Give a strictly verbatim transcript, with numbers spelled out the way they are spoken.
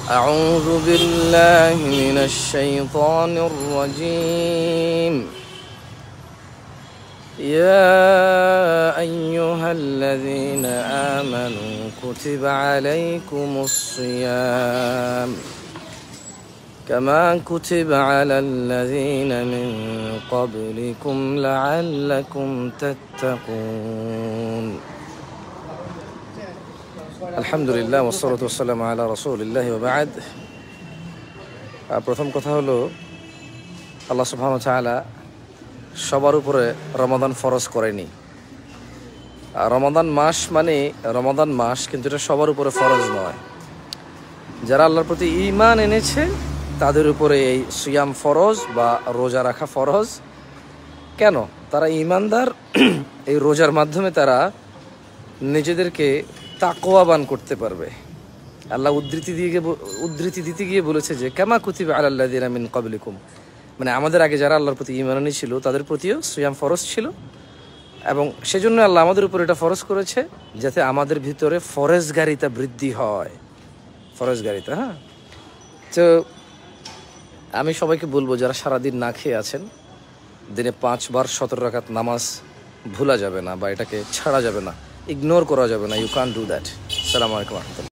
أعوذ بالله من الشيطان الرجيم يا أيها الذين آمنوا كتب عليكم الصيام كما كتب على الذين من قبلكم لعلكم تتقون আলহামদুলিল্লাহ ওয়াসসালাতু ওয়াসসালামু আলা রাসূলিল্লাহি ওয়া বা'দ। প্রথম কথা হলো, আল্লাহ সুবহানাহু ওয়া তাআলা সবার উপরে রমাদান ফরজ করেনি। রমাদান মাস মানে রমাদান মাস, কিন্তু এটা সবার উপরে ফরজ নয়। যারা আল্লাহর প্রতি ঈমান এনেছে তাদের উপরে এই সিয়াম ফরজ বা রোজা রাখা ফরজ। কেন? তারা ঈমানদার। এই রোজার মাধ্যমে তারা নিজেদেরকে তাকওয়াবান করতে পারবে। আল্লাহ উদ্ধৃতি দিয়ে উদ্ধৃতি দিতে গিয়ে বলেছে যে কামা কুতিবা আলাল্লাযিনা মিন ক্বাবলিকুম, মানে আমাদের আগে যারা আল্লাহর প্রতি ঈমান এনেছিল তাদের প্রতিও সিয়াম ফরজ ছিল, এবং সেজন্য আল্লাহ আমাদের উপর এটা ফরজ করেছে যাতে আমাদের ভিতরে ফরজগারিতা বৃদ্ধি হয়। ফরজগারিতা, হ্যাঁ। তো আমি সবাইকে বলবো, যারা সারাদিন না খেয়ে আছেন, দিনে পাঁচবার সতেরো রাকাত নামাজ ভুলা যাবে না, বা এটাকে ছাড়া যাবে না, ইগনোর করা যাবে না। You can do that. আসসালামু আলাইকুম।